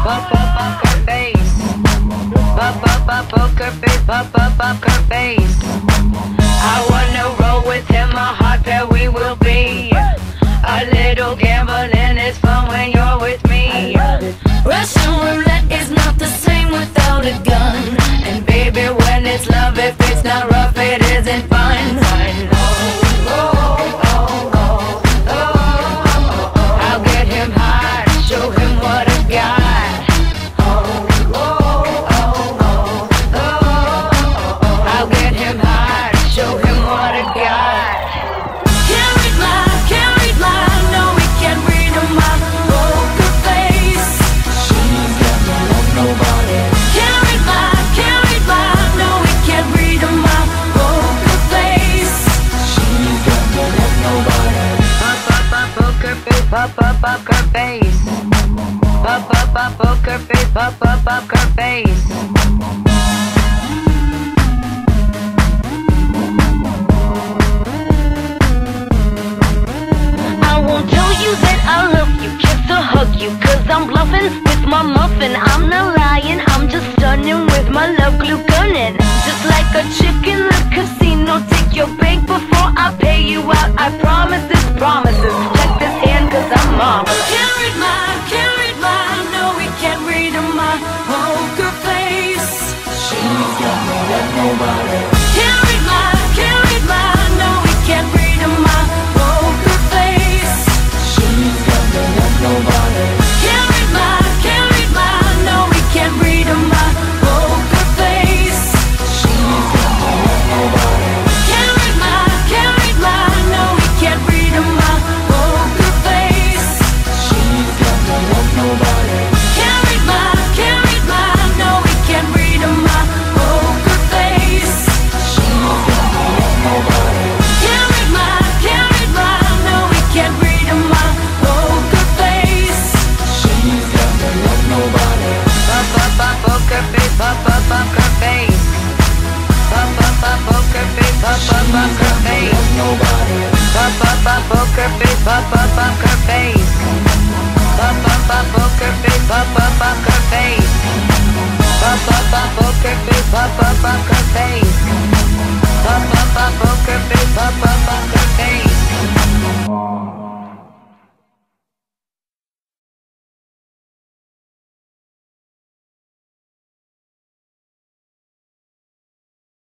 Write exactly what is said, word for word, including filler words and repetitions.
up up her face. Up up up poker face, up up up her face. I wanna roll with him, a hot pair we will be. A little gambling is fun when you're with me. Russian roulette is not the same without a gun. And baby, when it's love, if it's not rough, it isn't fun. Oh, oh, oh, oh, oh, oh, oh. I'll get him high, show him what I got. Oh, oh, oh, oh, oh, oh, oh. I'll get him high, show him what I got. Can't read my, can't read my, no, we can't read my poker face. She's got no love, nobody. Can't read my, can't read my, no, we can't read my poker face. She's got no love, nobody. Up up up poker face, up up up her face. Up up up poker face, up up up her face. I won't tell you that I love you, kiss or hug you, cause I'm bluffing with my muffin. I'm not lying, I'm just stunning with my love glue gunning. Just like a chick in the casino, take your bank before I pay you out. I promise this promises, check this hand cause I'm marvelous. Can't read my, can't read my, no we can't read my poker face. She's got no love, nobody. Can't read my, can't read my, no we can't read my poker face. She's got no love, nobody. Can't read my, can't read my, no we can't read my poker face. She's got no love, nobody. Can't read my, can't read my, no we can't read my poker face. She's got no love, nobody. Can't read my, can't read my, no we can't read my poker face. She's got no love, nobody. Can't read my, can't read my, no we can't read my poker face. She's got no love, nobody. Up up up poker face, up up up her face. Up up up poker face, up up up her face. Nobody. Up up up poker face, up up up her face. Up up up poker face, up up up her face. Up up up poker face, up up up her face. Up up up poker face, up up up her face.